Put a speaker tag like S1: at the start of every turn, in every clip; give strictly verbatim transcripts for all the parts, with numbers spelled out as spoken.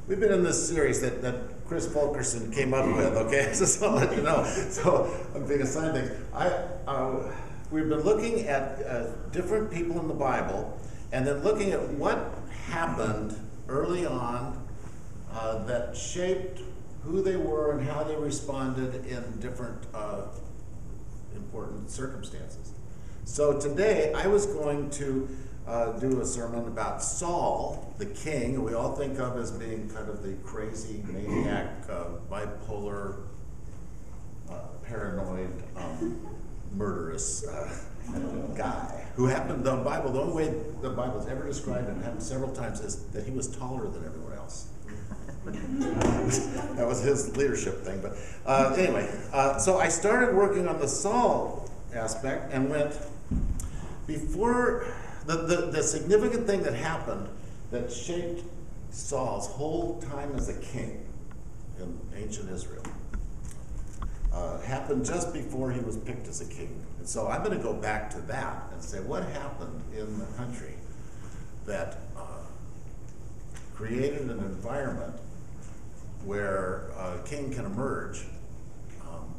S1: we've been in this series that, that Chris Fulkerson came up with, okay? So I'll let you know. So I'm being assigned things. I, uh, we've been looking at uh, different people in the Bible, and then looking at what happened early on uh, that shaped who they were and how they responded in different uh, important circumstances. So today I was going to uh, do a sermon about Saul, the king, who we all think of as being kind of the crazy, maniac, uh, bipolar, uh, paranoid, um, murderous uh, guy, who happened, the Bible, the only way the Bible has ever described him, happened several times, is that he was taller than everyone else. That was his leadership thing. But uh, anyway, uh, so I started working on the Saul aspect and went, before, the, the, the significant thing that happened that shaped Saul's whole time as a king in ancient Israel uh, happened just before he was picked as a king. And so I'm going to go back to that and say, what happened in the country that uh, created an environment where a king can emerge um,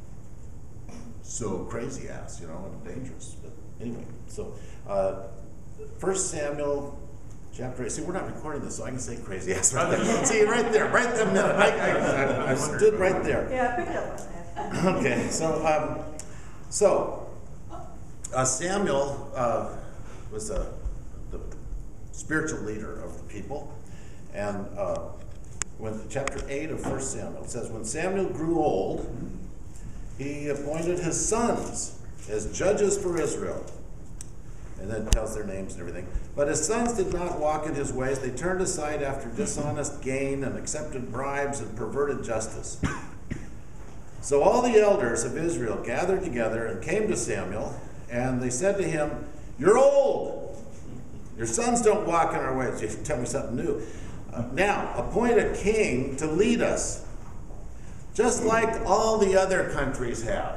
S1: so crazy ass, you know, and dangerous. But anyway, so uh, First Samuel chapter eight. See, we're not recording this, so I can say crazy ass right there. See, right there, right that minute. I, I, I, I stood right there.
S2: Yeah, pick it up on that.
S1: Okay, so um, so uh, Samuel uh, was a, the spiritual leader of the people, and uh, when chapter eight of First Samuel says, when Samuel grew old, he appointed his sons as judges for Israel. And then it tells their names and everything. But his sons did not walk in his ways. They turned aside after dishonest gain and accepted bribes and perverted justice. So all the elders of Israel gathered together and came to Samuel, and they said to him, "You're old. Your sons don't walk in our ways." You tell me something new. Uh, now, appoint a king to lead us, just like all the other countries have.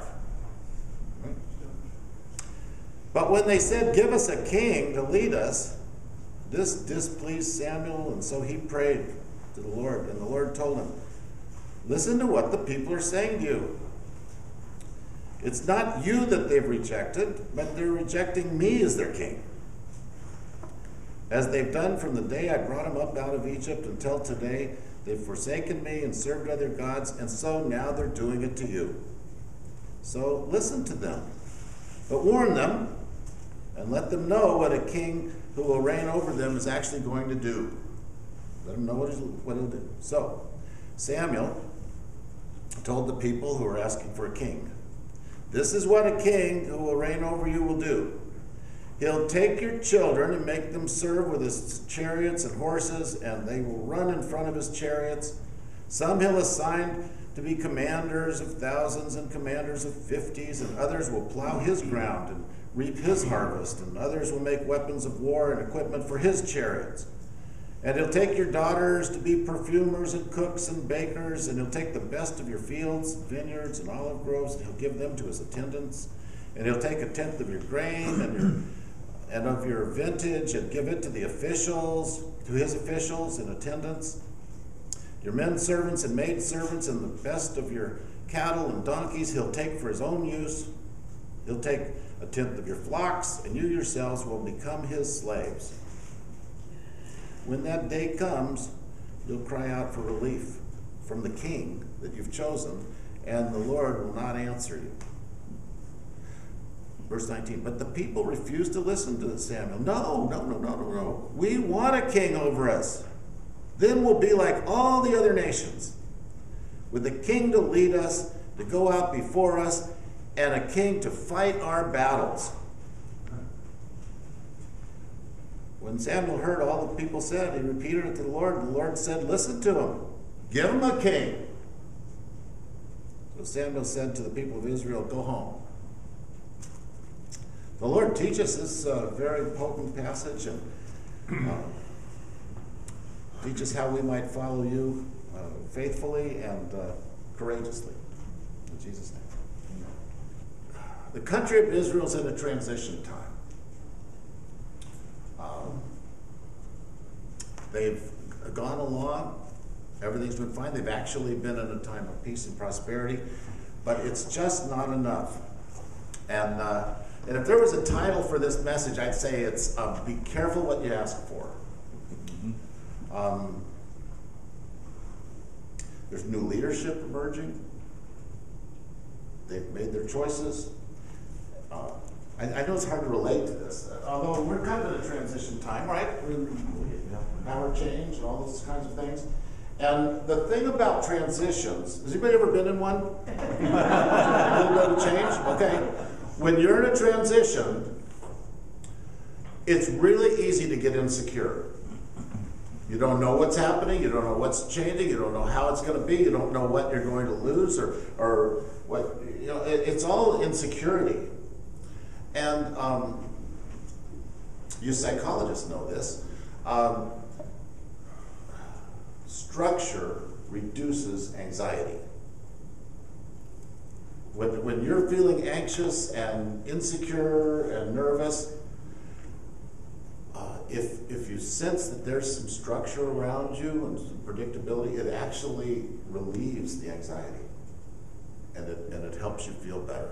S1: But when they said, "Give us a king to lead us," this displeased Samuel, and so he prayed to the Lord. And the Lord told him, "Listen to what the people are saying to you. It's not you that they've rejected, but they're rejecting me as their king, as they've done from the day I brought them up out of Egypt until today. They've forsaken me and served other gods, and so now they're doing it to you. So listen to them, but warn them, and let them know what a king who will reign over them is actually going to do." Let them know what he'll, what he'll do. So Samuel told the people who were asking for a king, "This is what a king who will reign over you will do. He'll take your children and make them serve with his chariots and horses, and they will run in front of his chariots. Some he'll assign to be commanders of thousands and commanders of fifties, and others will plow his ground and reap his harvest, and others will make weapons of war and equipment for his chariots. And he'll take your daughters to be perfumers and cooks and bakers, and he'll take the best of your fields, vineyards, and olive groves, and he'll give them to his attendants. And he'll take a tenth of your grain and your and of your vintage and give it to the officials, to his officials and attendants. Your men servants and maid servants and the best of your cattle and donkeys he'll take for his own use. He'll take a tenth of your flocks, and you yourselves will become his slaves. When that day comes, you'll cry out for relief from the king that you've chosen, and the Lord will not answer you." Verse nineteen, but the people refused to listen to Samuel. No, no, no, no, no, no. We want a king over us. Then we'll be like all the other nations, with a king to lead us, to go out before us, and a king to fight our battles. When Samuel heard all the people said, he repeated it to the Lord, and the Lord said, "Listen to him. Give him a king." So Samuel said to the people of Israel, "Go home." The Lord teaches this uh, very potent passage and uh, teaches how we might follow you uh, faithfully and uh, courageously. In Jesus' name. The country of Israel is in a transition time. Um, they've gone along Everything's been fine. They've actually been in a time of peace and prosperity, but it's just not enough. And uh, and if there was a title for this message, I'd say it's uh, "Be Careful What You Ask For." Mm-hmm. um, there's new leadership emerging. They've made their choices. Uh, I, I know it's hard to relate to this, although we're kind of in a transition time, right? We're in power change and all those kinds of things. And the thing about transitions, has anybody ever been in one? A little bit of change? Okay. When you're in a transition, it's really easy to get insecure. You don't know what's happening, you don't know what's changing, you don't know how it's going to be, you don't know what you're going to lose, or, or what, you know, it, it's all insecurity. And um, you psychologists know this. Um, structure reduces anxiety. When, when you're feeling anxious and insecure and nervous, uh, if, if you sense that there's some structure around you and some predictability, it actually relieves the anxiety, and it, and it helps you feel better.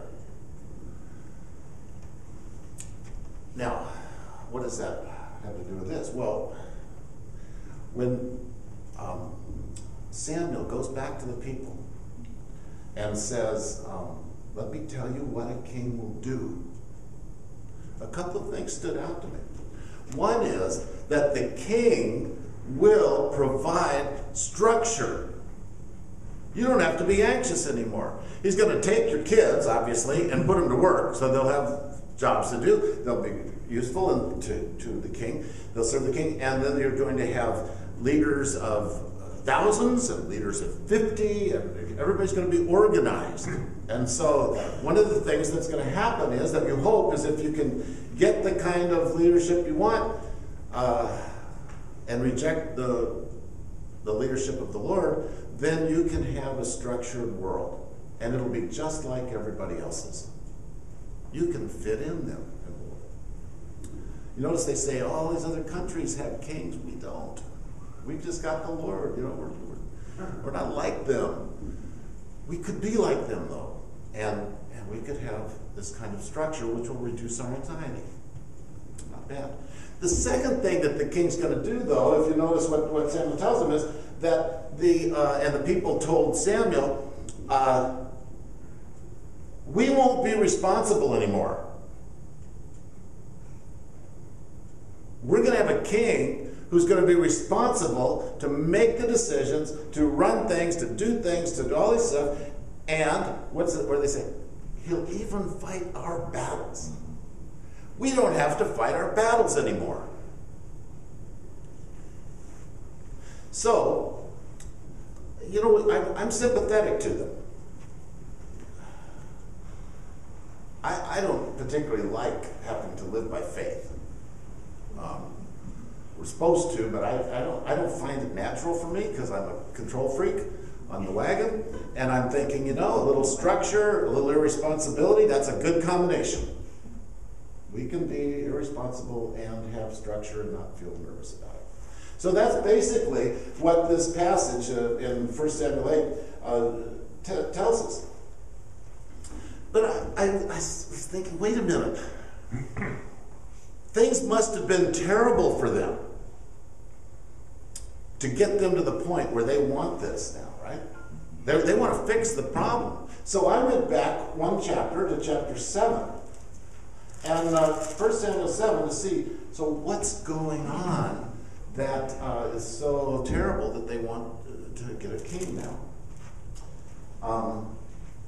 S1: Now, what does that have to do with this? Well, when um, Samuel goes back to the people and says, um, let me tell you what a king will do, a couple of things stood out to me. One is that the king will provide structure. You don't have to be anxious anymore. He's going to take your kids, obviously, and put them to work, so they'll have jobs to do. They'll be useful and to, to the king. They'll serve the king, and then you're going to have leaders of thousands and leaders of fifty, and everybody's going to be organized. And so one of the things that's going to happen is that you hope is if you can get the kind of leadership you want uh, and reject the, the leadership of the Lord, then you can have a structured world, and it'll be just like everybody else's. You can fit in them. You notice they say all these other countries have kings. We don't. We've just got the Lord. You know, we're, we're, we're not like them. We could be like them, though. And, and we could have this kind of structure which will reduce our anxiety. Not bad. The second thing that the king's going to do, though, if you notice what, what Samuel tells him, is that the, uh, and the people told Samuel, uh, we won't be responsible anymore. We're going to have a king who's going to be responsible to make the decisions, to run things, to do things, to do all this stuff. And what's it, what do they say? He'll even fight our battles. We don't have to fight our battles anymore. So, you know, I'm, I'm sympathetic to them. I, I don't particularly like having to live by faith. Um, we're supposed to, but I, I don't. I don't find it natural for me because I'm a control freak on the wagon, and I'm thinking, you know, a little structure, a little irresponsibility. That's a good combination. We can be irresponsible and have structure and not feel nervous about it. So that's basically what this passage uh, in First Samuel eight uh, t- tells us. But I, I, I was thinking, wait a minute. Things must have been terrible for them to get them to the point where they want this now, right? They're, they want to fix the problem. So I went back one chapter to chapter seven. And uh, First Samuel seven to see, so what's going on that uh, is so terrible that they want to get a king now? Um,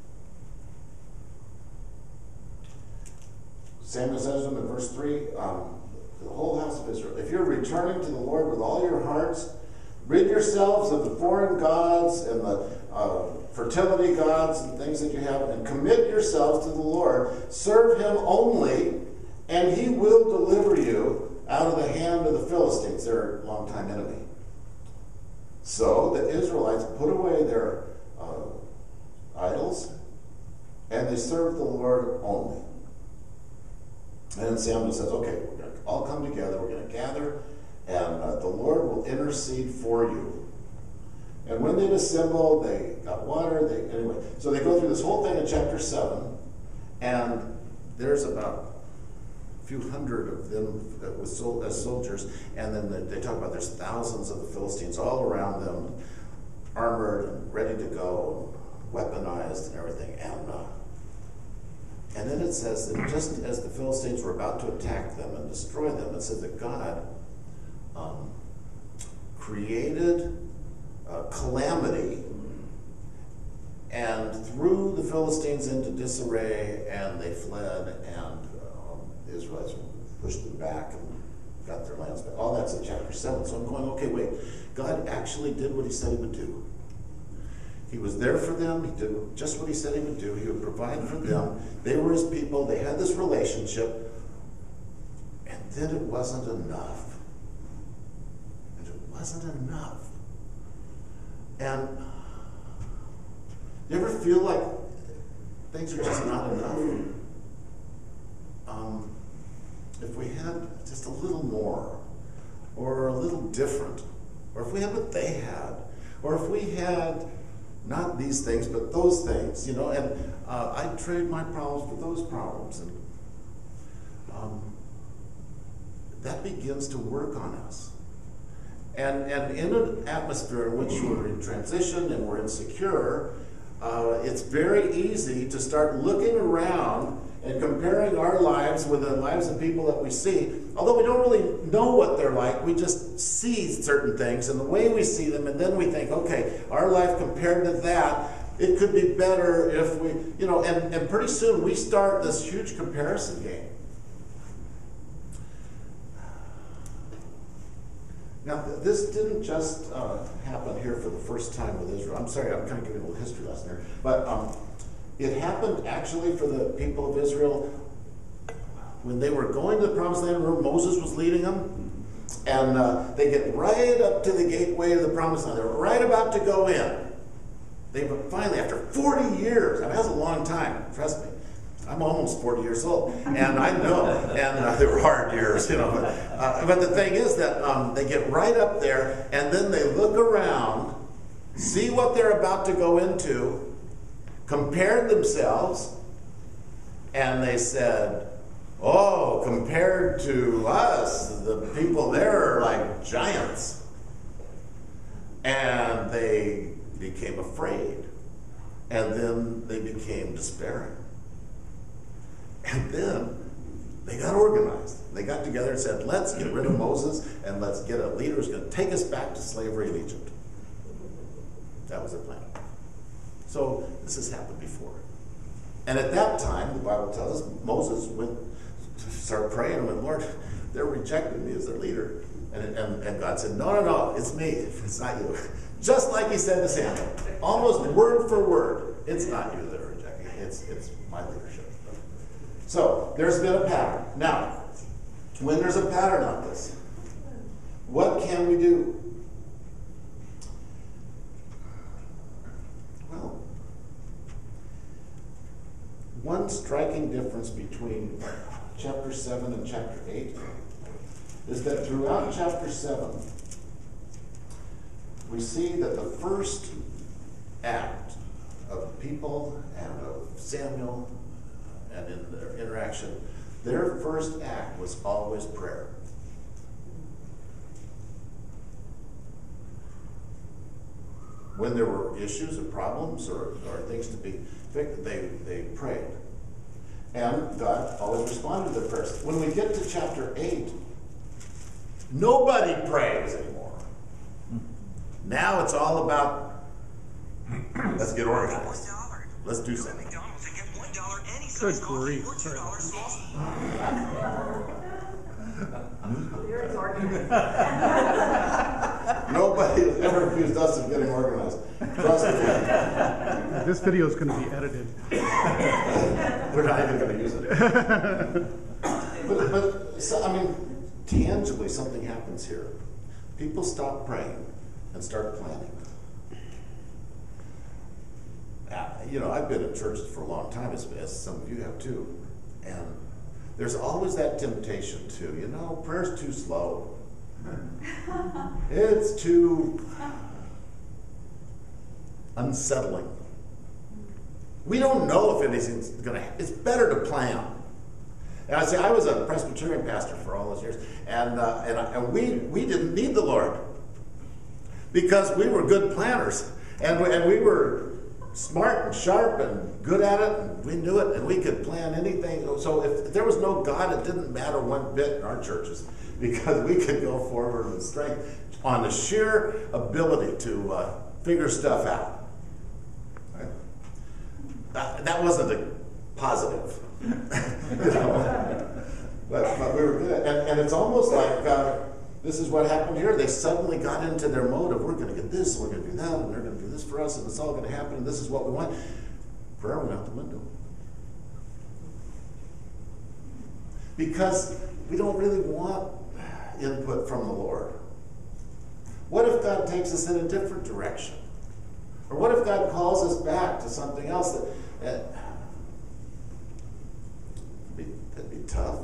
S1: Samuel says to them in verse three, um, the whole house of Israel, if you're returning to the Lord with all your hearts, rid yourselves of the foreign gods and the uh, fertility gods and things that you have, and commit yourselves to the Lord. Serve him only, and he will deliver you out of the hand of the Philistines, their longtime enemy. So the Israelites put away their uh, idols, and they served the Lord only. And then Samuel says, okay, we're going to all come together, we're going to gather, and uh, the Lord will intercede for you. And when they'd assembled, they got water. They anyway. So they go through this whole thing in chapter seven, and there's about a few hundred of them with sol- as soldiers, and then they, they talk about there's thousands of the Philistines all around them, armored and ready to go, weaponized and everything. And uh, and then it says that just as the Philistines were about to attack them and destroy them, it says that God um, created uh, calamity and threw the Philistines into disarray, and they fled, and um, the Israelites pushed them back and got their lands back. All that's in chapter seven. So I'm going, okay, wait. God actually did what he said he would do. He was there for them. He did just what he said he would do. He would provide for them. They were his people. They had this relationship. And then it wasn't enough. And it wasn't enough. And you ever feel like things are just not enough? Um, if we had just a little more, or a little different, or if we had what they had, or if we had not these things, but those things, you know, and uh, I'd trade my problems for those problems. And um, that begins to work on us. And, and in an atmosphere in which we're in transition and we're insecure, uh, it's very easy to start looking around and comparing our lives with the lives of people that we see. Although we don't really know what they're like, we just see certain things and the way we see them, and then we think, okay, our life compared to that, it could be better if we, you know, and, and pretty soon we start this huge comparison game. Now, this didn't just uh, happen here for the first time with Israel. I'm sorry, I'm kind of giving a little history lesson here. But um, it happened actually for the people of Israel when they were going to the promised land where Moses was leading them. And uh, they get right up to the gateway of the promised land. They're right about to go in. They finally, after forty years, I mean, that's a long time, trust me. I'm almost forty years old, and I know, and uh, they were hard years, you know. But, uh, but the thing is that um, they get right up there, and then they look around, see what they're about to go into, compared themselves, and they said, oh, compared to us, the people there are like giants. And they became afraid, and then they became despairing. And then they got organized. They got together and said, let's get rid of Moses and let's get a leader who's going to take us back to slavery in Egypt. That was their plan. So this has happened before. And at that time, the Bible tells us, Moses went to start praying and went, Lord, they're rejecting me as their leader. And, and, and God said, no, no, no, it's me. It's not you. Just like he said to Samuel, almost word for word, it's not you that are rejecting. It's, it's my leadership. So there's been a pattern. Now, when there's a pattern on this, what can we do? Well, one striking difference between chapter seven and chapter eight is that throughout chapter seven, we see that the first act of people and of Samuel and in their interaction, their first act was always prayer. When there were issues or problems or, or things to be fixed, they, they prayed. And God always responded to their prayers. When we get to chapter eight, nobody prays anymore. Now it's all about, let's get organized. Let's do something.
S3: Good grief.
S1: Nobody has ever accused us of getting organized. Trust me.
S3: This video is going to be edited.
S1: We're not even going to use it. But, but so, I mean, tangibly something happens here. People stop praying and start planning. Uh, you know, I've been in churches for a long time, as, as some of you have too. And there's always that temptation to, you know, prayer's too slow. It's too... unsettling. We don't know if anything's going to, it's better to plan. And I say, I was a Presbyterian pastor for all those years, and, uh, and, I, and we, we didn't need the Lord because we were good planners, and we, and we were smart and sharp and good at it, and we knew it, and we could plan anything. So if there was no God, it didn't matter one bit in our churches, because we could go forward with strength on the sheer ability to uh, figure stuff out. Right? That, that wasn't a positive, you know? but, but we were good. And, and it's almost like uh, this is what happened here. They suddenly got into their mode of, we're going to get this, and we're going to do that, and they're going to do this for us, and it's all going to happen, and this is what we want. Prayer went out the window. Because we don't really want input from the Lord. What if God takes us in a different direction? Or what if God calls us back to something else that, that that'd, be, that'd be tough.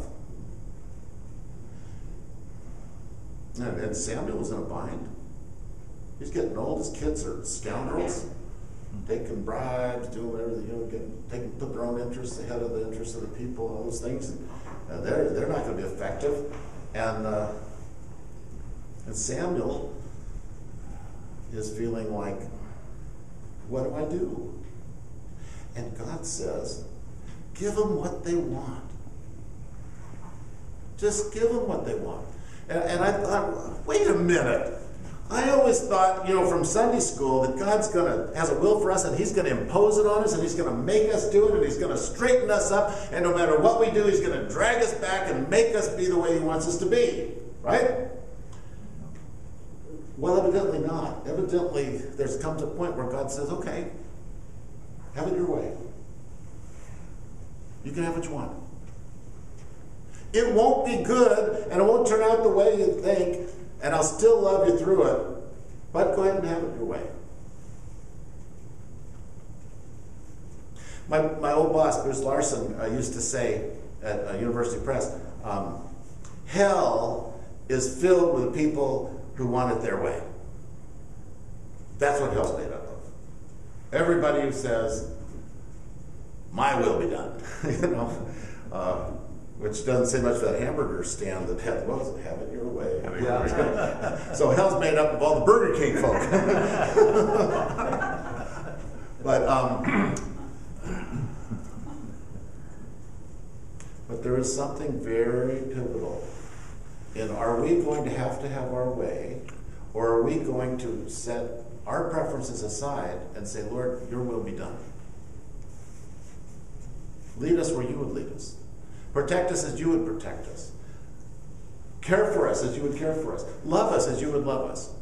S1: And, and Samuel was in a bind. He's getting old. His kids are scoundrels, taking bribes, doing whatever they, you know, get, taking, put their own interests ahead of the interests of the people, all those things. And, uh, they're they're not going to be effective. And uh, and Samuel is feeling like, what do I do? And God says, give them what they want. Just give them what they want. And, and I thought, wait a minute. I always thought, you know, from Sunday school that God's going to, has a will for us, and he's going to impose it on us, and he's going to make us do it, and he's going to straighten us up, and no matter what we do, he's going to drag us back and make us be the way he wants us to be. Right? Well, evidently not. Evidently, there's comes a point where God says, okay, have it your way. You can have what you want. It won't be good, and it won't turn out the way you think, and I'll still love you through it, but go ahead and have it your way. My, my old boss, Bruce Larson, uh, used to say at uh, University Press, um, hell is filled with people who want it their way. That's what hell's made up of. Everybody who says, my will be done, you know, uh, which doesn't say much for that hamburger stand that had, what was it, have it your way. Have it your way. So hell's made up of all the Burger King folk. but, um, but there is something very pivotal in, are we going to have to have our way, or are we going to set our preferences aside and say, Lord, your will be done. Lead us where you would lead us. Protect us as you would protect us. Care for us as you would care for us. Love us as you would love us.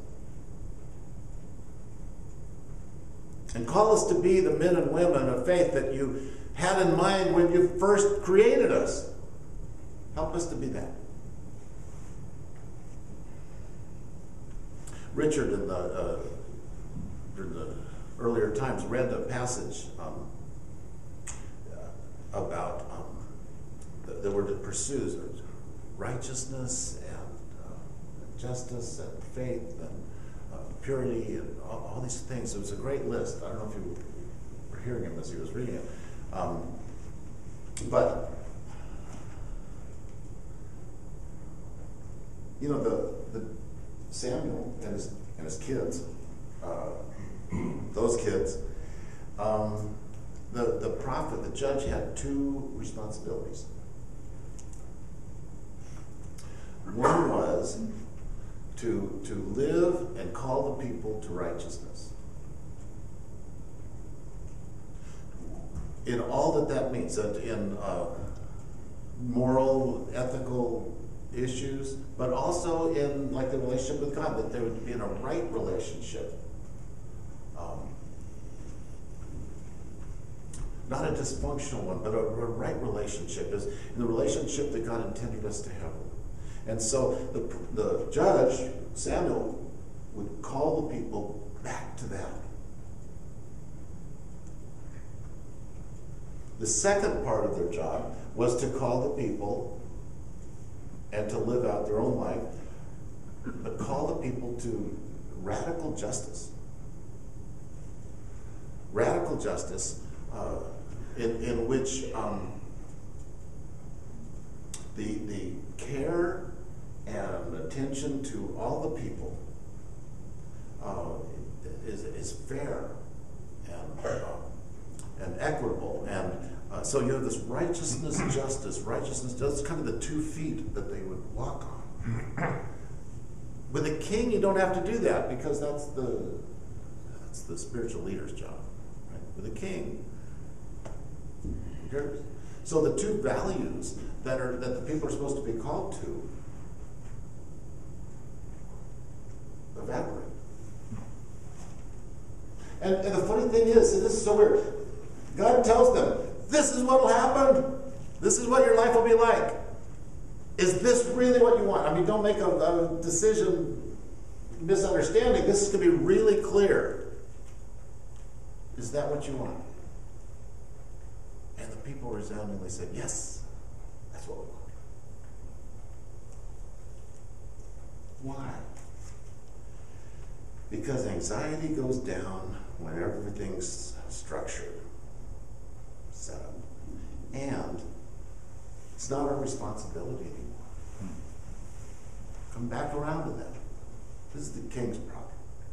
S1: And call us to be the men and women of faith that you had in mind when you first created us. Help us to be that. Richard, in the, uh, in the earlier times, read a passage um, uh, about um, the, the word that pursues righteousness and uh, justice and faith and uh, purity and all, all these things. It was a great list. I don't know if you were hearing him as he was reading it. Um, but, you know, the, the Samuel and his, and his kids, uh, those kids, um, the, the prophet, the judge had two responsibilities. One was to, to live and call the people to righteousness. In all that that means, that in uh, moral, ethical issues, but also in like the relationship with God, that there would be in a right relationship. Um, not a dysfunctional one, but a, a right relationship is the relationship that God intended us to have. And so the, the judge, Samuel, would call the people back to that. The second part of their job was to call the people and to live out their own life, but call the people to radical justice. radical justice uh, in, in which um, the, the care and attention to all the people uh, is, is fair and, uh, and equitable. And uh, so you have this righteousness, justice, righteousness, that's kind of the two feet that they would walk on. With a king, you don't have to do that because that's the that's the spiritual leader's job. Right? With a king, who cares? So the two values that are that the people are supposed to be called to evaporate. And, and the funny thing is, and this is so weird, God tells them, this is what will happen. This is what your life will be like. Is this really what you want? I mean, don't make a, a decision misunderstanding. This is going to be really clear. Is that what you want? And the people resoundingly said, yes, that's what we want. Why? Because anxiety goes down when everything's structured, set up. And it's not our responsibility anymore. Come back around to that. This is the king's problem.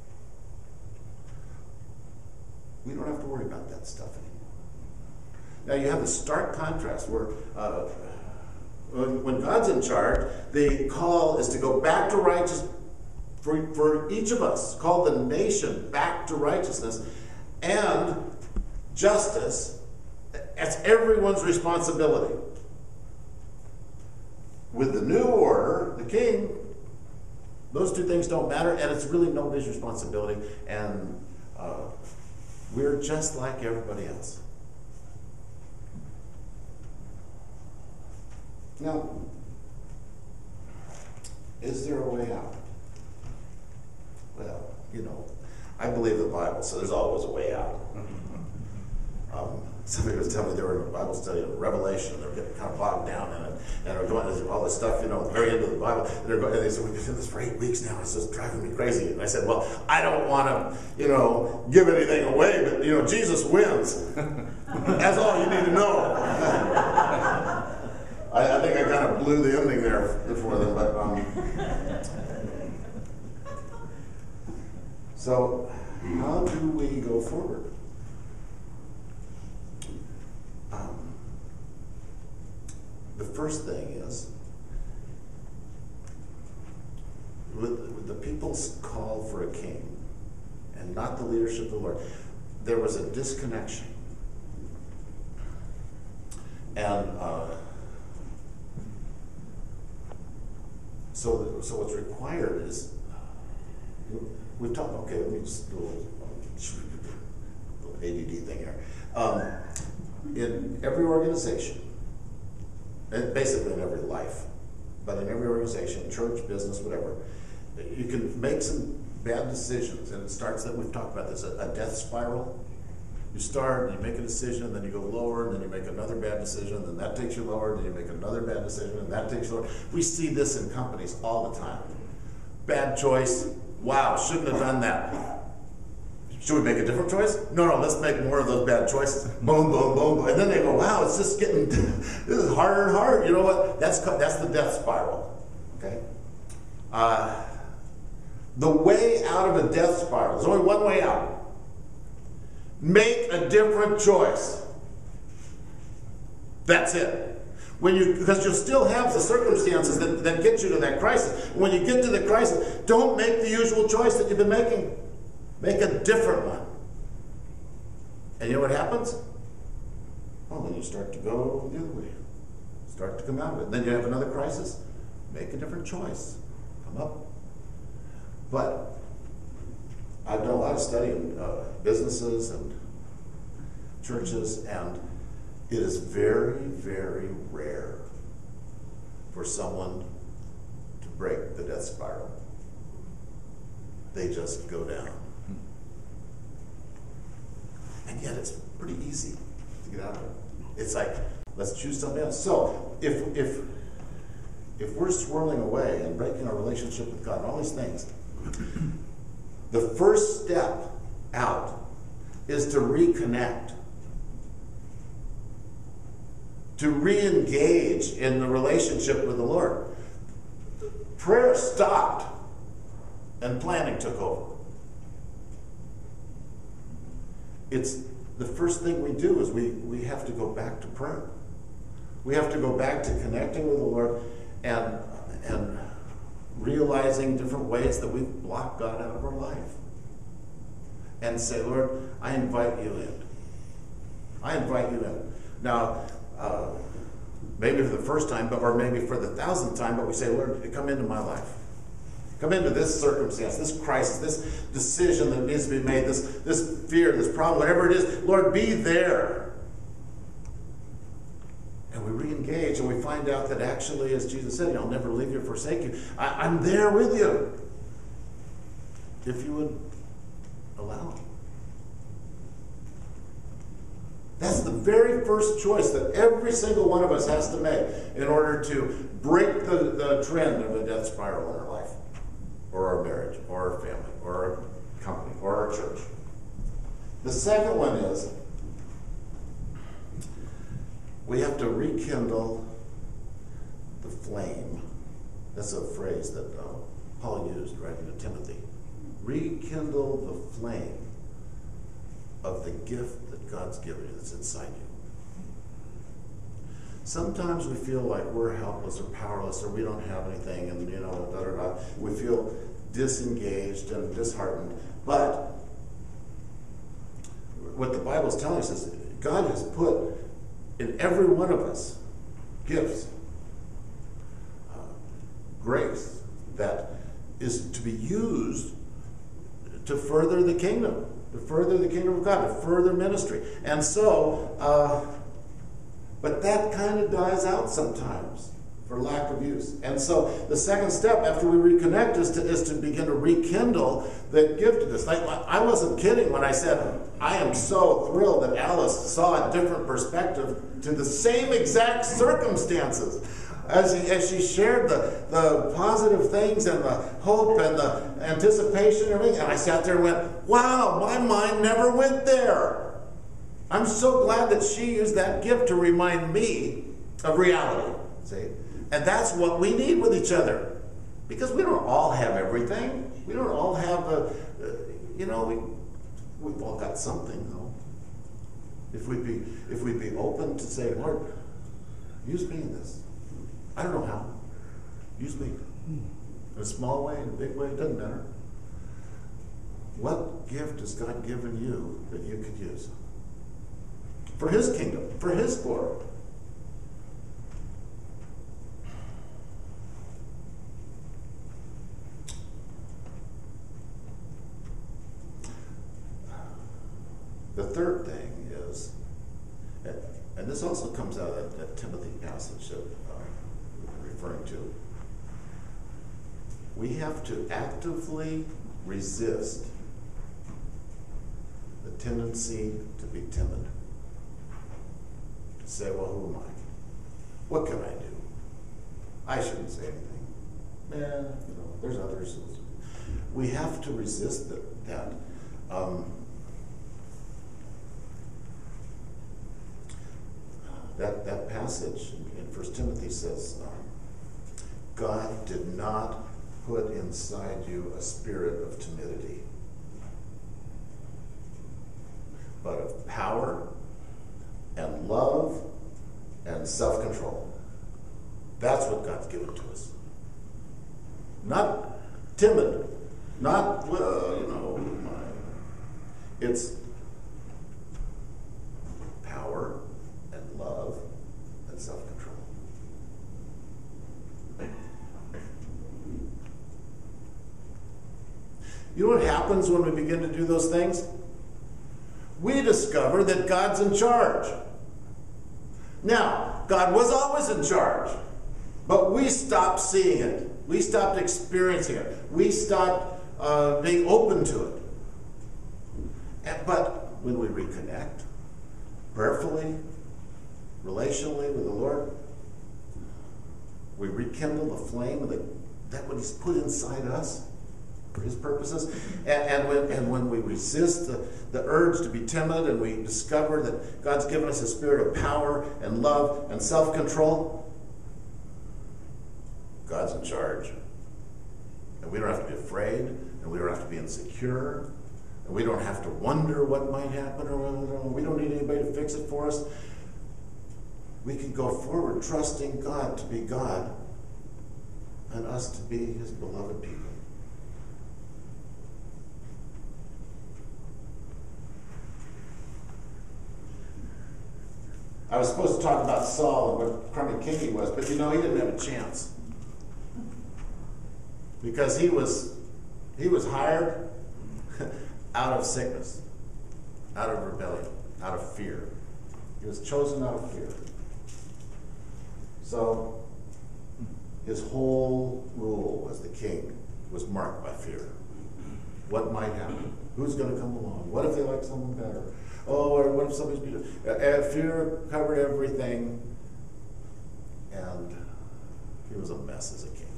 S1: We don't have to worry about that stuff anymore. Now you have the stark contrast where uh, when, when God's in charge, the call is to go back to righteousness for, for each of us. Call the nation back to righteousness and justice. That's everyone's responsibility. With the new order, the king, those two things don't matter, and it's really nobody's responsibility, and uh, we're just like everybody else. Now, is there a way out? Well, you know, I believe the Bible, so there's always a way out. Um, somebody was telling me they were in a Bible study in Revelation, and they were getting kind of bogged down in it, and they were going into all this stuff, you know, at the very end of the Bible, and, they're going, and they said, we've been doing this for eight weeks now, it's just driving me crazy. And I said, well, I don't want to, you know, give anything away, but, you know, Jesus wins. That's all you need to know. I, I think I kind of blew the ending there before them, but, um, so, how do we go forward? Um, the first thing is, with, with the people's call for a king, and not the leadership of the Lord, there was a disconnection. And uh, so, so what's required is, we've talked, okay, let me just do a little, little A D D thing here. Um, in every organization, and basically in every life, but in every organization, church, business, whatever, you can make some bad decisions, and it starts that we've talked about this, a, a death spiral. You start, and you make a decision, and then you go lower, and then you make another bad decision, and then that takes you lower, and then you make another bad decision, and that takes you lower. We see this in companies all the time. Bad choice. Wow, shouldn't have done that. Should we make a different choice? No, no, let's make more of those bad choices. Boom, boom, boom, boom. And then they go, wow, it's just getting, this is harder and harder. You know what? That's, that's the death spiral. Okay? Uh, the way out of a death spiral, there's only one way out. Make a different choice. That's it. When you, because you'll still have the circumstances that, that get you to that crisis. When you get to the crisis, don't make the usual choice that you've been making. Make a different one. And you know what happens? Well, then you start to go the other way. Start to come out of it. Then you have another crisis. Make a different choice. Come up. But I've done a lot of study in uh, businesses and churches, and it is very, very rare for someone to break the death spiral. They just go down. And yet it's pretty easy to get out of it. It's like, let's choose something else. So if if if we're swirling away and breaking our relationship with God and all these things, the first step out is to reconnect, to re-engage in the relationship with the Lord. Prayer stopped and planning took over. It's the first thing we do is we, we have to go back to prayer. We have to go back to connecting with the Lord and, and realizing different ways that we've blocked God out of our life. And say, Lord, I invite you in. I invite you in. Now, uh, maybe for the first time, but or maybe for the thousandth time, but we say, Lord, come into my life. Come into this circumstance, this crisis, this decision that needs to be made, this, this fear, this problem, whatever it is. Lord, be there. And we re-engage and we find out that actually, as Jesus said, I'll never leave you or forsake you. I, I'm there with you. If you would allow it. That's the very first choice that every single one of us has to make in order to break the, the trend of a death spiral in our life, or our marriage, or our family, or our company, or our church. The second one is we have to rekindle the flame. That's a phrase that uh, Paul used writing to Timothy. Rekindle the flame of the gift that God's given you that's inside you. Sometimes we feel like we're helpless or powerless or we don't have anything and, you know, da, da, da. We feel disengaged and disheartened. But what the Bible is telling us is God has put in every one of us gifts, uh, grace that is to be used to further the kingdom, to further the kingdom of God, to further ministry. And so, uh, but that kind of dies out sometimes for lack of use. And so the second step after we reconnect is to, is to begin to rekindle the giftedness. Like, I wasn't kidding when I said, I am so thrilled that Alice saw a different perspective to the same exact circumstances. As, he, as she shared the, the positive things and the hope and the anticipation and everything, and I sat there and went, wow, my mind never went there. I'm so glad that she used that gift to remind me of reality. See? And that's what we need with each other. Because we don't all have everything. We don't all have, a, uh, you know, we, we've all got something, though. If we'd be, if we'd be open to say, Lord, use me in this. I don't know how. Use me. In a small way, in a big way, it doesn't matter. What gift has God given you that you could use? For His kingdom, for His glory. The third thing is, and this also comes out of that Timothy passage that uh, we're referring to, we have to actively resist the tendency to be timid. To say, well, who am I? What can I do? I shouldn't say anything. Eh, you know, there's others. We have to resist that. that. Um, That, that passage in First Timothy says, um, God did not put inside you a spirit of timidity, but of power and love and self-control. That's what God's given to us. Not timid, not, well, you know, my, it's power and love and self-control. You know what happens when we begin to do those things? We discover that God's in charge. Now, God was always in charge, but we stopped seeing it. We stopped experiencing it. We stopped uh, being open to it. And, but when we reconnect, prayerfully, relationally with the Lord, we rekindle the flame of the, that what He's put inside us. for his purposes. And, and, when, and when we resist the, the urge to be timid and we discover that God's given us a spirit of power and love and self-control, God's in charge. And we don't have to be afraid, and we don't have to be insecure, and we don't have to wonder what might happen, or we don't need anybody to fix it for us. We can go forward trusting God to be God and us to be his beloved people. I was supposed to talk about Saul and what crummy king he was, but you know, he didn't have a chance. Because he was he was hired out of sickness, out of rebellion, out of fear. He was chosen out of fear. So his whole rule as the king was marked by fear. What might happen? Who's going to come along? What if they like someone better? Oh, or what if somebody's beautiful? Uh, fear covered everything, and he was a mess as a king.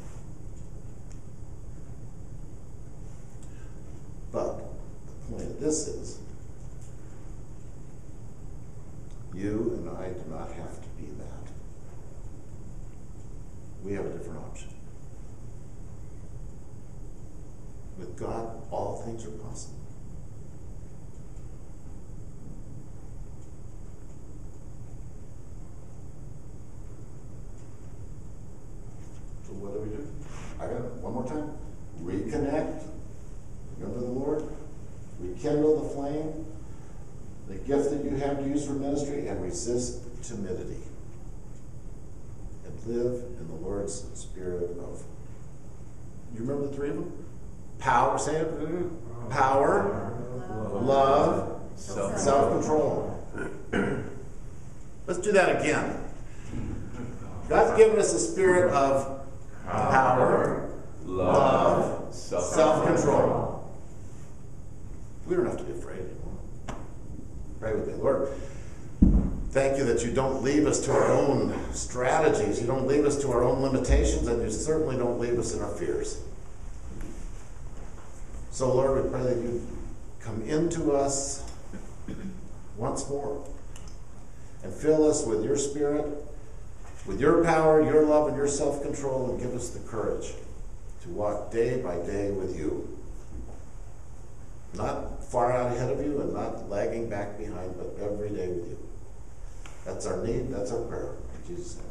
S1: But the point of this is, you and I do not have to be that. We have a different option. With God, all things are possible. So what do we do? I got it one more time. Reconnect. Remember the Lord. Rekindle the flame. The gift that you have to use for ministry, and resist timidity. And live in the Lord's spirit of, you remember the three of them? Power, say it. Power, love, self-control. Let's do that again. God's given us a spirit of power, love, self-control. We don't have to be afraid anymore. Pray with me. Lord, thank you that you don't leave us to our own strategies. You don't leave us to our own limitations, and you certainly don't leave us in our fears. So, Lord, we pray that you come into us once more and fill us with your spirit, with your power, your love, and your self-control, and give us the courage to walk day by day with you. Not far out ahead of you and not lagging back behind, but every day with you. That's our need, that's our prayer. In Jesus' name.